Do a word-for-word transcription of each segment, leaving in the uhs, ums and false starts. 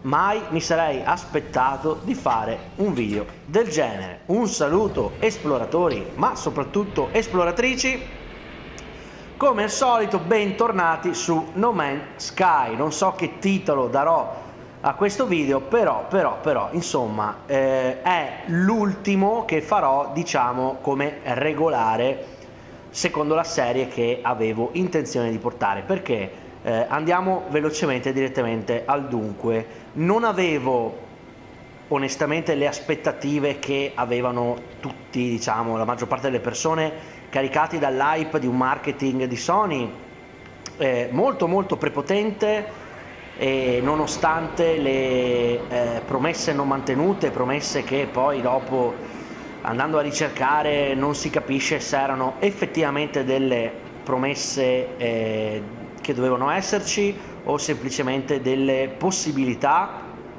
mai mi sarei aspettato di fare un video del genere. Un saluto esploratori, ma soprattutto esploratrici. Come al solito, bentornati su No Man's Sky. Non so che titolo darò a questo video, però, però, però, insomma, eh, è l'ultimo che farò, diciamo, come regolare, secondo la serie che avevo intenzione di portare. Perché? Eh, andiamo velocemente direttamente al dunque. Non avevo onestamente le aspettative che avevano tutti, diciamo, la maggior parte delle persone, caricati dall'hype di un marketing di Sony eh, molto molto prepotente, e nonostante le eh, promesse non mantenute, promesse che poi dopo, andando a ricercare, non si capisce se erano effettivamente delle promesse eh, che dovevano esserci o semplicemente delle possibilità,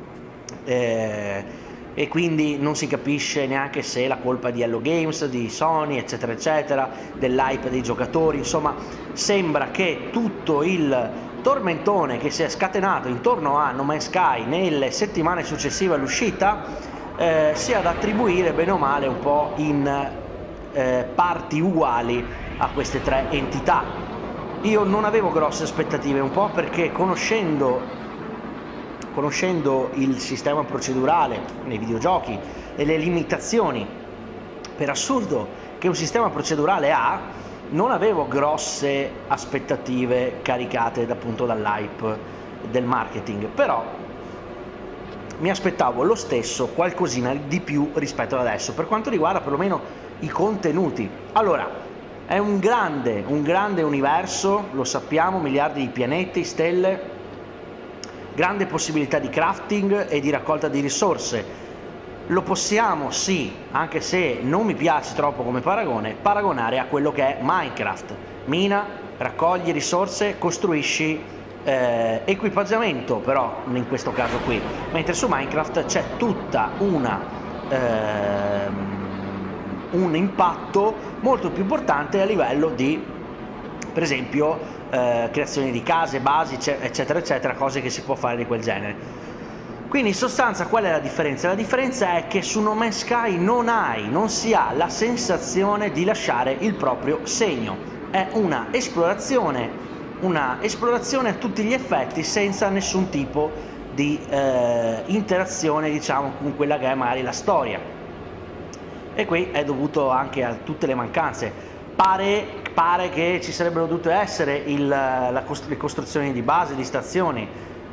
eh, e quindi non si capisce neanche se la colpa è di Hello Games, di Sony, eccetera eccetera, dell'hype dei giocatori. Insomma, sembra che tutto il tormentone che si è scatenato intorno a No Man's Sky nelle settimane successive all'uscita eh, sia da attribuire bene o male un po' in eh, parti uguali a queste tre entità. Io non avevo grosse aspettative, un po' perché conoscendo, conoscendo il sistema procedurale nei videogiochi e le limitazioni per assurdo che un sistema procedurale ha, non avevo grosse aspettative caricate appunto dall'hype del marketing, però mi aspettavo lo stesso qualcosina di più rispetto ad adesso per quanto riguarda perlomeno i contenuti. Allora, è un grande, un grande universo, lo sappiamo, miliardi di pianeti, stelle, grande possibilità di crafting e di raccolta di risorse. Lo possiamo, sì, anche se non mi piace troppo come paragone, paragonare a quello che è Minecraft. Mina, raccogli risorse, costruisci eh, equipaggiamento, però in questo caso qui, mentre su Minecraft c'è tutta una... Eh, un impatto molto più importante a livello di, per esempio, eh, creazione di case, basi, eccetera eccetera, cose che si può fare di quel genere. Quindi in sostanza qual è la differenza? La differenza è che su No Man's Sky non hai, non si ha la sensazione di lasciare il proprio segno. È una esplorazione, una esplorazione a tutti gli effetti senza nessun tipo di eh, interazione, diciamo, con quella che è magari la storia. E qui è dovuto anche a tutte le mancanze. Pare, pare che ci sarebbero dovute essere il, la cost le costruzioni di base, di stazioni,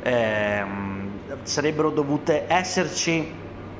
ehm, sarebbero dovute esserci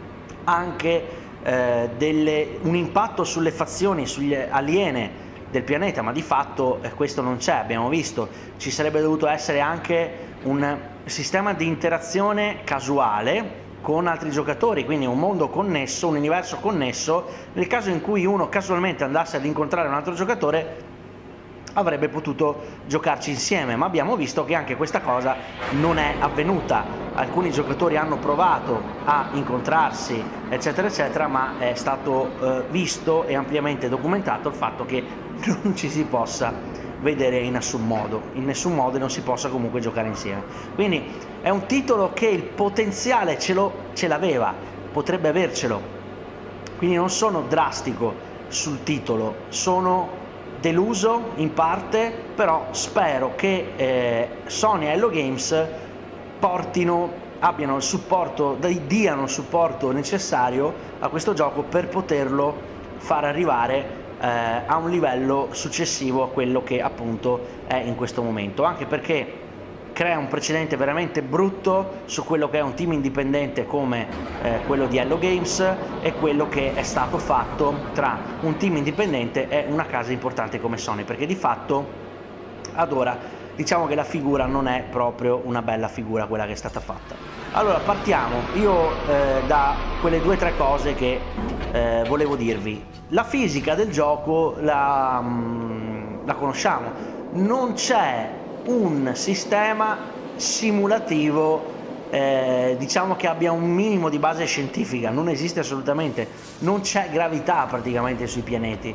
anche eh, delle, un impatto sulle fazioni, sugli aliene del pianeta, ma di fatto eh, questo non c'è, abbiamo visto. Ci sarebbe dovuto essere anche un sistema di interazione casuale con altri giocatori, quindi un mondo connesso, un universo connesso. Nel caso in cui uno casualmente andasse ad incontrare un altro giocatore, avrebbe potuto giocarci insieme, ma abbiamo visto che anche questa cosa non è avvenuta. Alcuni giocatori hanno provato a incontrarsi, eccetera eccetera, ma è stato eh, visto e ampiamente documentato il fatto che non ci si possa vedere in nessun modo, in nessun modo non si possa comunque giocare insieme. Quindi è un titolo che il potenziale ce lo ce l'aveva, potrebbe avercelo, quindi non sono drastico sul titolo, sono deluso in parte, però spero che eh, Sony e Hello Games portino, abbiano il supporto, diano il supporto necessario a questo gioco per poterlo far arrivare eh, a un livello successivo a quello che appunto è in questo momento, anche perché crea un precedente veramente brutto su quello che è un team indipendente come eh, quello di Hello Games e quello che è stato fatto tra un team indipendente e una casa importante come Sony, perché di fatto ad ora diciamo che la figura non è proprio una bella figura quella che è stata fatta. Allora partiamo io eh, da quelle due o tre cose che eh, volevo dirvi. La fisica del gioco la, mh, la conosciamo, non c'è un sistema simulativo eh, diciamo che abbia un minimo di base scientifica, non esiste assolutamente, non c'è gravità praticamente sui pianeti.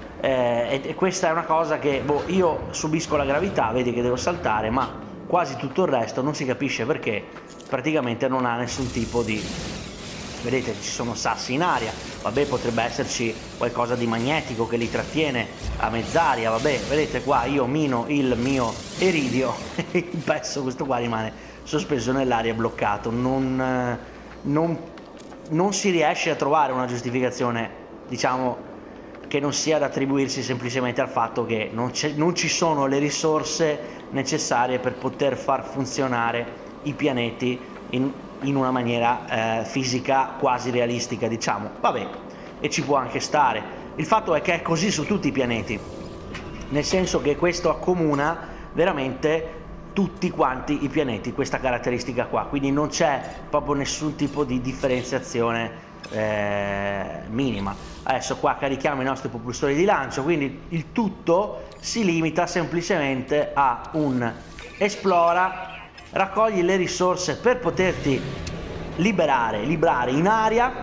Eh, e questa è una cosa che boh, io subisco la gravità, vedi che devo saltare, ma quasi tutto il resto non si capisce perché praticamente non ha nessun tipo di, vedete ci sono sassi in aria, vabbè potrebbe esserci qualcosa di magnetico che li trattiene a mezz'aria, vabbè vedete qua io mino il mio iridio e il pezzo questo qua rimane sospeso nell'aria bloccato, non, non, non si riesce a trovare una giustificazione, diciamo, che non sia da attribuirsi semplicemente al fatto che non, non ci sono le risorse necessarie per poter far funzionare i pianeti in, in una maniera eh, fisica quasi realistica, diciamo. Vabbè, e ci può anche stare. Il fatto è che è così su tutti i pianeti, nel senso che questo accomuna veramente tutti quanti i pianeti, questa caratteristica qua, quindi non c'è proprio nessun tipo di differenziazione eh, minima. Adesso qua carichiamo i nostri propulsori di lancio, quindi il tutto si limita semplicemente a un esplora, raccogli le risorse per poterti liberare, librare in aria,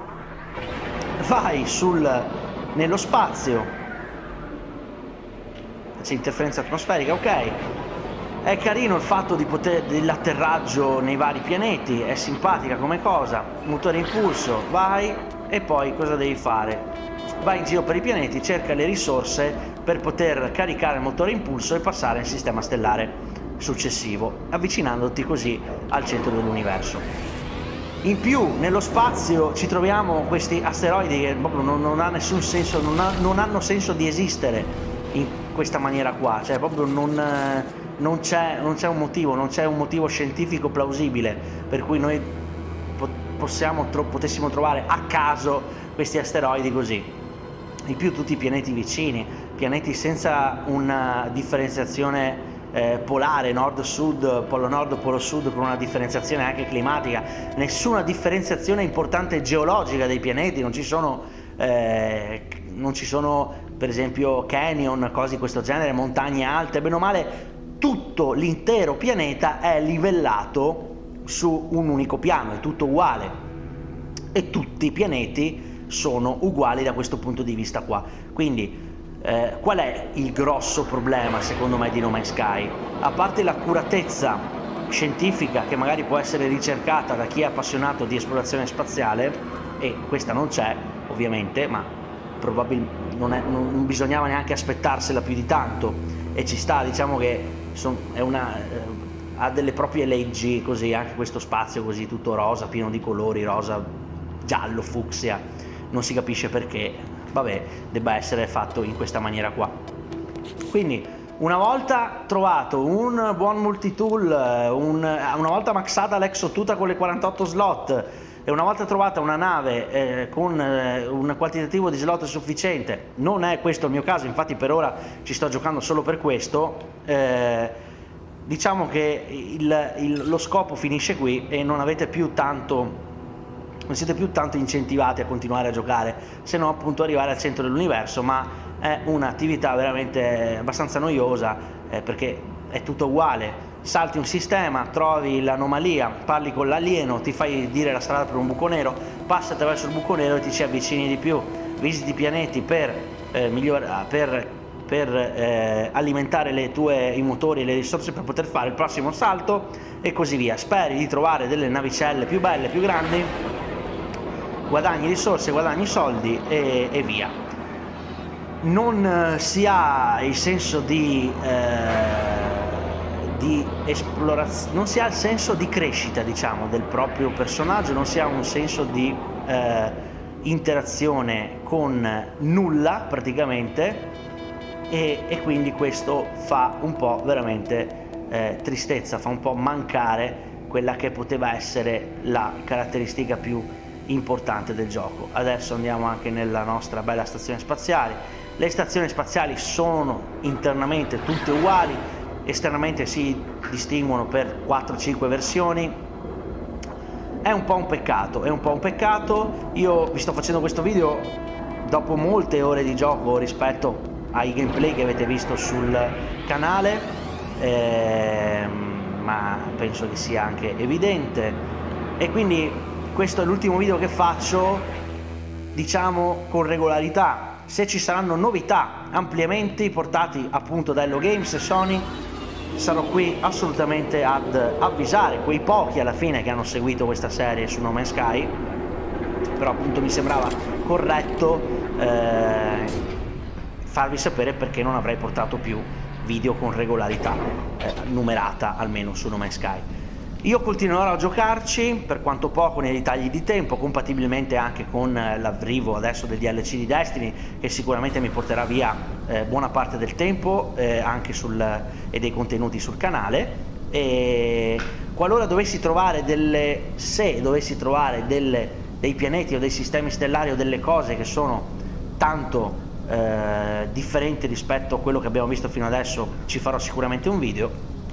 vai sul, nello spazio, c'è interferenza atmosferica, ok. È carino il fatto di poter dell'atterraggio nei vari pianeti, è simpatica come cosa, motore impulso, vai e poi cosa devi fare? Vai in giro per i pianeti, cerca le risorse per poter caricare il motore impulso e passare al sistema stellare successivo, avvicinandoti così al centro dell'universo. In più nello spazio ci troviamo questi asteroidi che proprio non, non ha nessun senso, non, ha, non hanno senso di esistere in questa maniera qua, cioè proprio non... non c'è un motivo, non c'è un motivo scientifico plausibile per cui noi possiamo, tro potessimo trovare a caso questi asteroidi così. In più tutti i pianeti vicini, pianeti senza una differenziazione eh, polare, nord-sud, polo nord, polo sud, con una differenziazione anche climatica, nessuna differenziazione importante geologica dei pianeti, non ci sono, eh, non ci sono per esempio canyon, cose di questo genere, montagne alte, bene o male tutto l'intero pianeta è livellato su un unico piano, è tutto uguale e tutti i pianeti sono uguali da questo punto di vista qua. Quindi eh, qual è il grosso problema secondo me di No Man's Sky? A parte l'accuratezza scientifica che magari può essere ricercata da chi è appassionato di esplorazione spaziale, e questa non c'è ovviamente, ma probabilmente non, non bisognava neanche aspettarsela più di tanto, e ci sta, diciamo che Son, è una, eh, ha delle proprie leggi così, anche questo spazio così tutto rosa, pieno di colori, rosa, giallo, fucsia, non si capisce perché, vabbè, debba essere fatto in questa maniera qua. Quindi una volta trovato un buon multitool, un, una volta maxata l'exotuta con le quarantotto slot e una volta trovata una nave eh, con eh, un quantitativo di slot sufficiente, non è questo il mio caso, infatti per ora ci sto giocando solo per questo, eh, diciamo che il, il, lo scopo finisce qui e non avete più tanto, non siete più tanto incentivati a continuare a giocare, se no appunto arrivare al centro dell'universo, ma è un'attività veramente abbastanza noiosa eh, perché è tutto uguale. Salti un sistema, trovi l'anomalia, parli con l'alieno, ti fai dire la strada per un buco nero, passi attraverso il buco nero e ti ci avvicini di più, visiti i pianeti per, eh, miglior per, per eh, alimentare le tue, i motori e le risorse per poter fare il prossimo salto e così via. Speri di trovare delle navicelle più belle, più grandi, guadagni risorse, guadagni soldi e, e via. Non eh, si ha il senso di... Eh, di esplorazione, non si ha il senso di crescita, diciamo, del proprio personaggio, non si ha un senso di eh, interazione con nulla praticamente, e, e quindi questo fa un po' veramente eh, tristezza, fa un po' mancare quella che poteva essere la caratteristica più importante del gioco. Adesso andiamo anche nella nostra bella stazione spaziale. Le stazioni spaziali sono internamente tutte uguali, esternamente si distinguono per quattro cinque versioni. È un po' un peccato, è un po' un peccato. Io vi sto facendo questo video dopo molte ore di gioco rispetto ai gameplay che avete visto sul canale, ehm, ma penso che sia anche evidente, e quindi questo è l'ultimo video che faccio, diciamo, con regolarità. Se ci saranno novità, ampliamenti portati appunto da Hello Games e Sony, sarò qui assolutamente ad avvisare quei pochi alla fine che hanno seguito questa serie su No Man's Sky, però appunto mi sembrava corretto eh, farvi sapere perché non avrei portato più video con regolarità eh, numerata almeno su No Man's Sky. Io continuerò a giocarci per quanto poco nei ritagli di tempo, compatibilmente anche con l'arrivo adesso del D L C di Destiny, che sicuramente mi porterà via eh, buona parte del tempo eh, anche sul, e dei contenuti sul canale. E qualora dovessi trovare delle se dovessi trovare delle, dei pianeti o dei sistemi stellari o delle cose che sono tanto eh, differenti rispetto a quello che abbiamo visto fino adesso, ci farò sicuramente un video.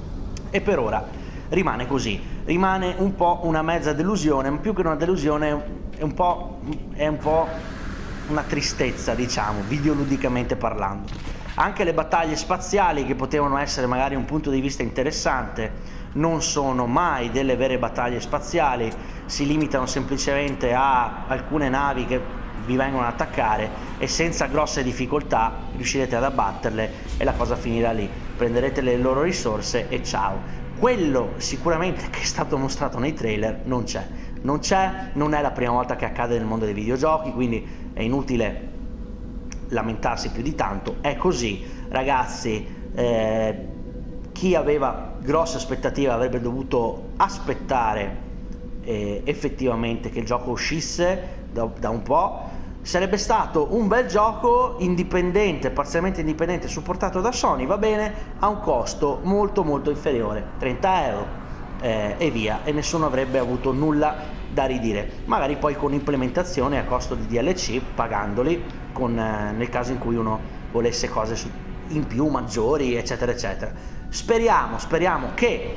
E per ora rimane così, rimane un po' una mezza delusione, ma più che una delusione è un po', è un po' una tristezza, diciamo, videoludicamente parlando. Anche le battaglie spaziali, che potevano essere magari un punto di vista interessante, non sono mai delle vere battaglie spaziali, si limitano semplicemente a alcune navi che vi vengono ad attaccare e senza grosse difficoltà riuscirete ad abbatterle e la cosa finirà lì, prenderete le loro risorse e ciao. Quello sicuramente che è stato mostrato nei trailer non c'è, non c'è, non è la prima volta che accade nel mondo dei videogiochi, quindi è inutile lamentarsi più di tanto, è così ragazzi. Eh, chi aveva grosse aspettative avrebbe dovuto aspettare eh, effettivamente che il gioco uscisse da, da un po'. Sarebbe stato un bel gioco indipendente, parzialmente indipendente, supportato da Sony, va bene, a un costo molto molto inferiore, trenta euro eh, e via, e nessuno avrebbe avuto nulla da ridire. Magari poi con implementazione a costo di D L C, pagandoli, con, eh, nel caso in cui uno volesse cose su, in più, maggiori, eccetera eccetera. Speriamo, speriamo che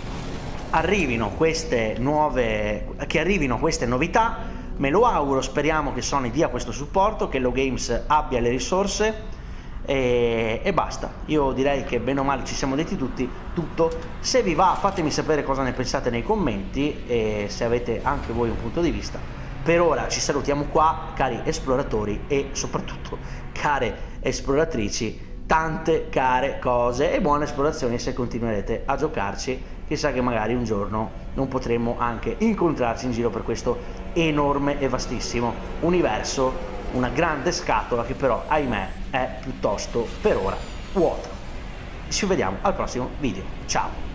arrivino queste nuove, che arrivino queste novità. Me lo auguro, speriamo che Sony dia questo supporto, che Hello Games abbia le risorse e, e basta. Io direi che bene o male ci siamo detti tutti, tutto. Se vi va fatemi sapere cosa ne pensate nei commenti e se avete anche voi un punto di vista. Per ora ci salutiamo qua, cari esploratori e soprattutto care esploratrici, tante care cose e buone esplorazioni se continuerete a giocarci. Chissà che magari un giorno non potremmo anche incontrarci in giro per questo enorme e vastissimo universo, una grande scatola che però, ahimè, è piuttosto per ora vuota. Ci vediamo al prossimo video, ciao!